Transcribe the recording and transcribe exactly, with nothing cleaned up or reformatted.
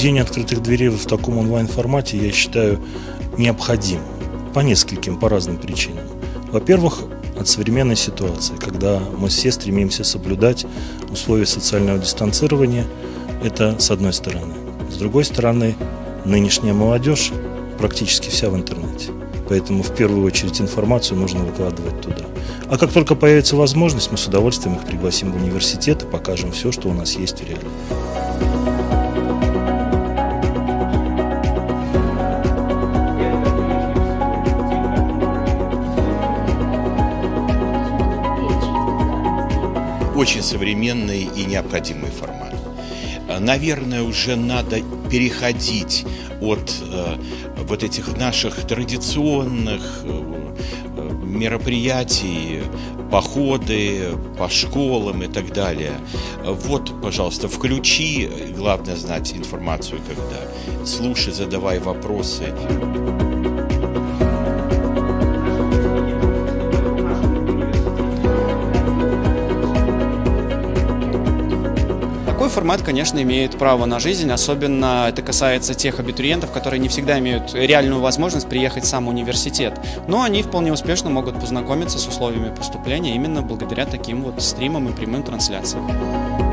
День открытых дверей в таком онлайн-формате, я считаю, необходим по нескольким, по разным причинам. Во-первых, от современной ситуации, когда мы все стремимся соблюдать условия социального дистанцирования, это с одной стороны. С другой стороны, нынешняя молодежь практически вся в интернете. Поэтому в первую очередь информацию нужно выкладывать туда. А как только появится возможность, мы с удовольствием их пригласим в университет и покажем все, что у нас есть в реале. Очень современный и необходимый формат. Наверное, уже надо переходить от э, вот этих наших традиционных э, мероприятий, походы по школам и так далее. Вот, пожалуйста, включи, главное знать информацию, когда слушай, задавай вопросы. Такой формат, конечно, имеет право на жизнь, особенно это касается тех абитуриентов, которые не всегда имеют реальную возможность приехать в сам университет. Но они вполне успешно могут познакомиться с условиями поступления именно благодаря таким вот стримам и прямым трансляциям.